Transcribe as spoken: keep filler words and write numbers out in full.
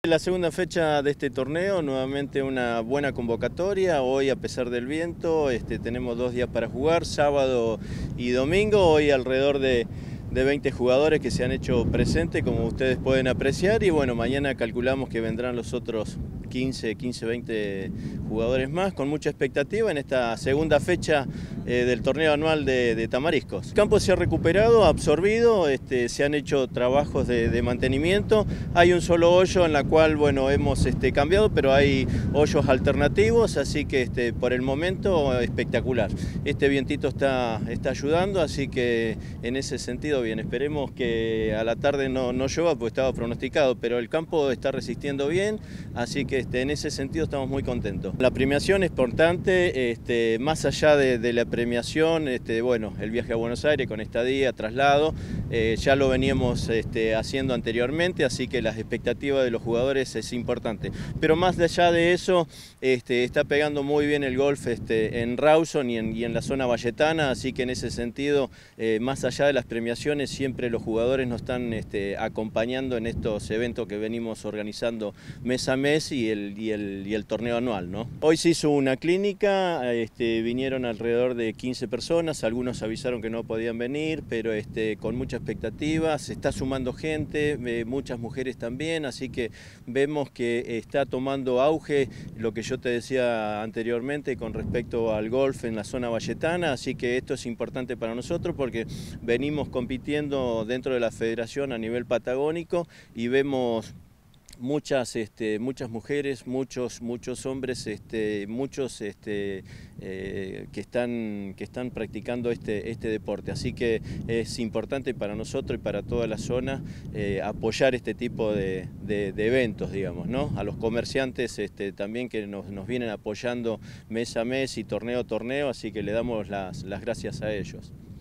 La segunda fecha de este torneo, nuevamente una buena convocatoria. Hoy, a pesar del viento, este, tenemos dos días para jugar, sábado y domingo. Hoy alrededor de, de veinte jugadores que se han hecho presentes, como ustedes pueden apreciar. Y bueno, mañana calculamos que vendrán los otros quince, quince, veinte jugadores más, con mucha expectativa en esta segunda fecha eh, del torneo anual de, de Tamariscos. El campo se ha recuperado, absorbido, este, se han hecho trabajos de, de mantenimiento. Hay un solo hoyo en la cual, bueno, hemos este, cambiado, pero hay hoyos alternativos, así que este, por el momento espectacular. Este vientito está, está ayudando, así que en ese sentido bien. Esperemos que a la tarde no, no llueva, porque estaba pronosticado, pero el campo está resistiendo bien, así que este, en ese sentido estamos muy contentos. La premiación es importante, este, más allá de, de la premiación, este, bueno, el viaje a Buenos Aires con estadía, traslado, eh, ya lo veníamos este, haciendo anteriormente, así que las expectativas de los jugadores es importante. Pero más allá de eso, este, está pegando muy bien el golf este, en Rawson y en, y en la zona valletana, así que en ese sentido, eh, más allá de las premiaciones, siempre los jugadores nos están este, acompañando en estos eventos que venimos organizando mes a mes y el, y el, y el torneo anual, ¿no? Hoy se hizo una clínica, este, vinieron alrededor de quince personas, algunos avisaron que no podían venir, pero este, con mucha expectativa, se está sumando gente, eh, muchas mujeres también, así que vemos que está tomando auge lo que yo te decía anteriormente con respecto al golf en la zona valletana, así que esto es importante para nosotros porque venimos compitiendo dentro de la federación a nivel patagónico y vemos muchas, este, muchas mujeres, muchos, muchos hombres, este, muchos este, eh, que, están, que están practicando este, este deporte. Así que es importante para nosotros y para toda la zona eh, apoyar este tipo de, de, de eventos, digamos, ¿no? A los comerciantes este, también que nos, nos vienen apoyando mes a mes y torneo a torneo, así que le damos las, las gracias a ellos.